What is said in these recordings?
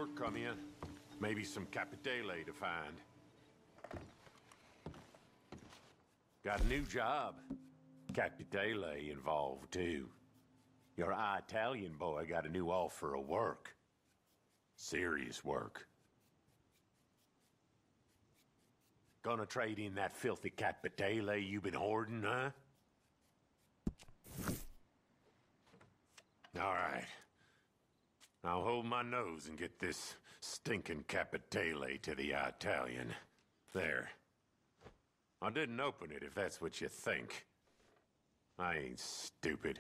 work come in. Maybe some Capitale to find. Got a new job. Capitale involved, too. Your Italian boy got a new offer of work. Serious work. Gonna trade in that filthy Capitale you've been hoarding, huh? All right. I'll hold my nose and get this stinking Capitale to the Italian. There. I didn't open it, if that's what you think. I ain't stupid.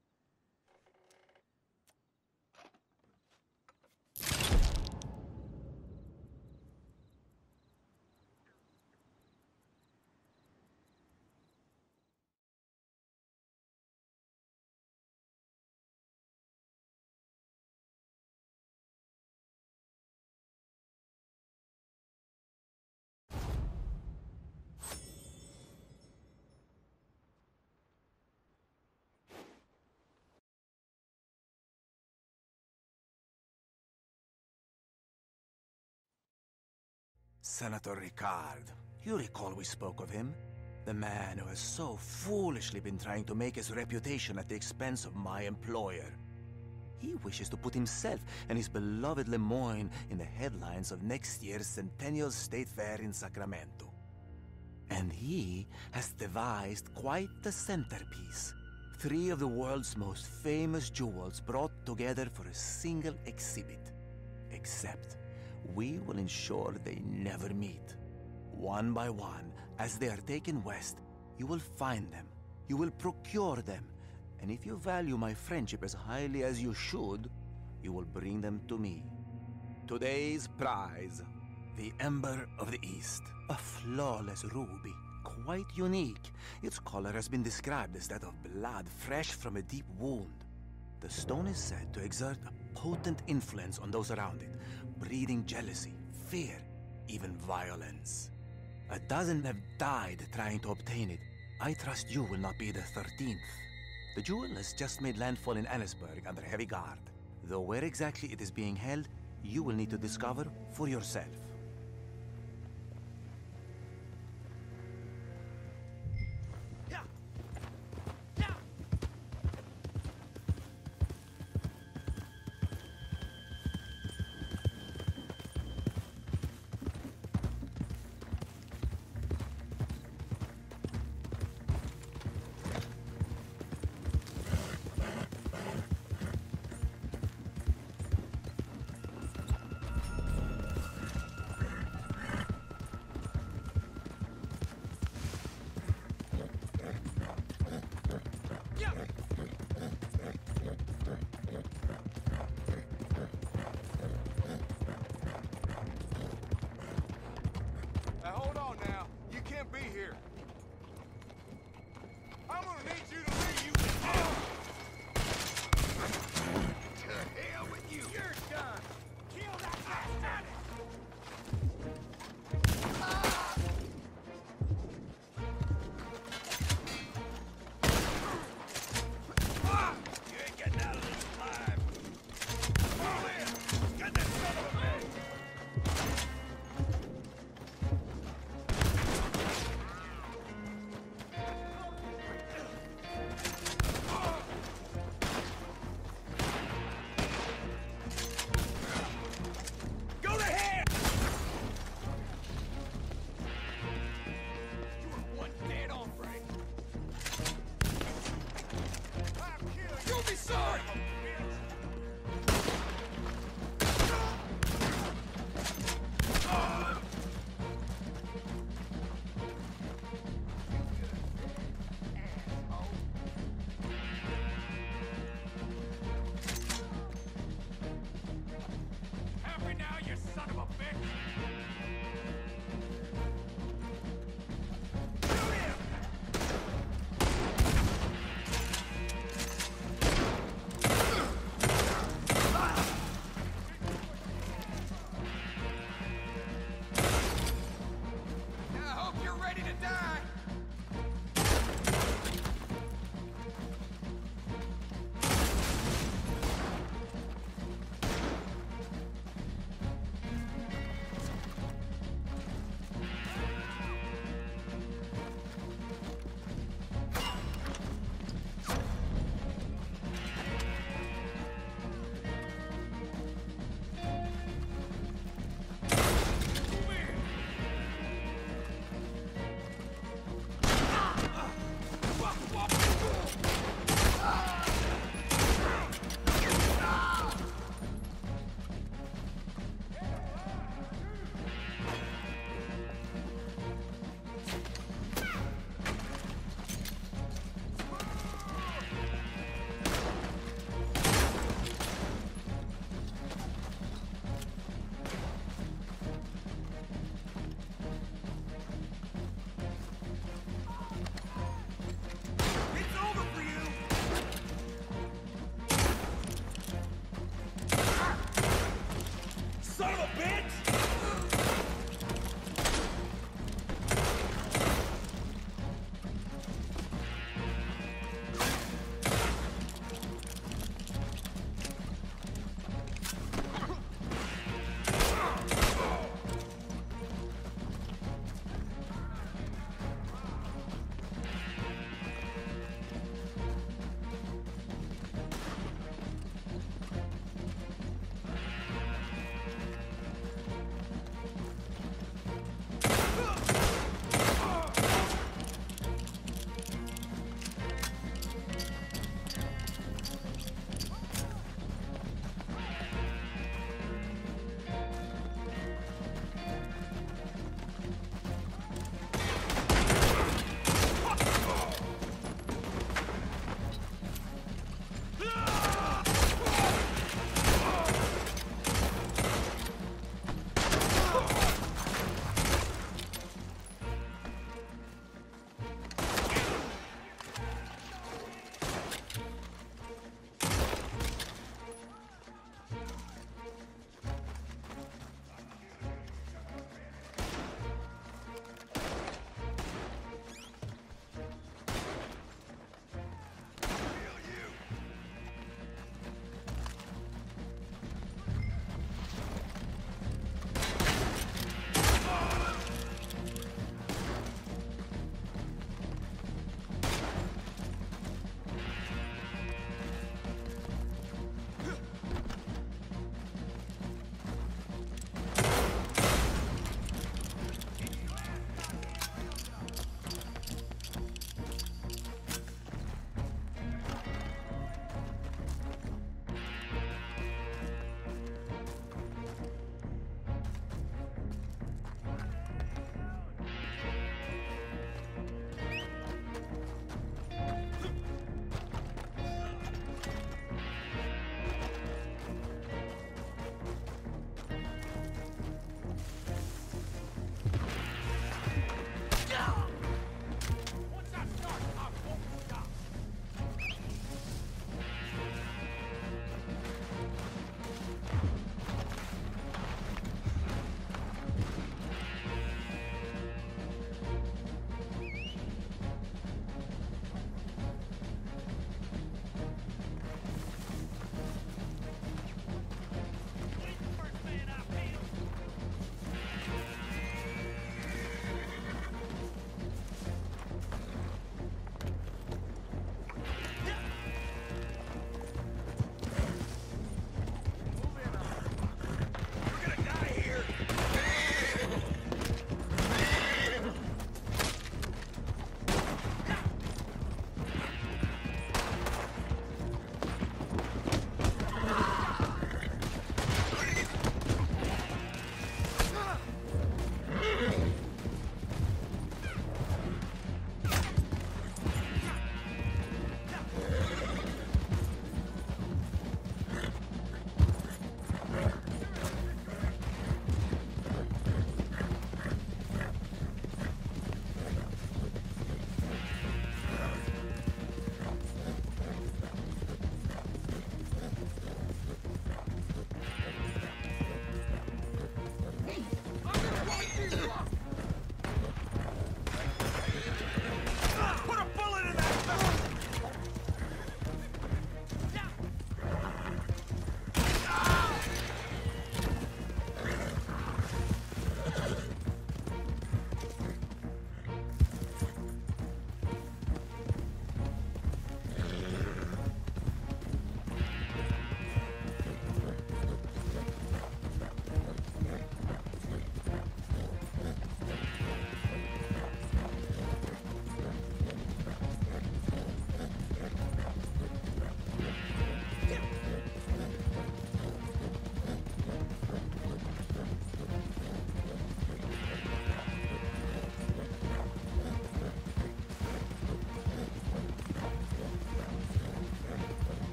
Senator Ricard. You recall we spoke of him? The man who has so foolishly been trying to make his reputation at the expense of my employer. He wishes to put himself and his beloved Lemoyne in the headlines of next year's Centennial State Fair in Sacramento. And he has devised quite the centerpiece. 3 of the world's most famous jewels brought together for a single exhibit. Except, we will ensure they never meet. One by one, as they are taken west, you will find them. You will procure them. And if you value my friendship as highly as you should, you will bring them to me. Today's prize, the Ember of the East. A flawless ruby, quite unique. Its color has been described as that of blood fresh from a deep wound. The stone is said to exert a potent influence on those around it, breeding jealousy, fear, even violence. A dozen have died trying to obtain it. I trust you will not be the 13th. The jewel has just made landfall in Annesburg under heavy guard. Though where exactly it is being held, you will need to discover for yourself.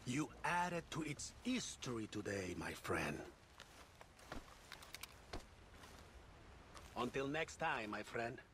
You added to its history today, my friend. Until next time, my friend.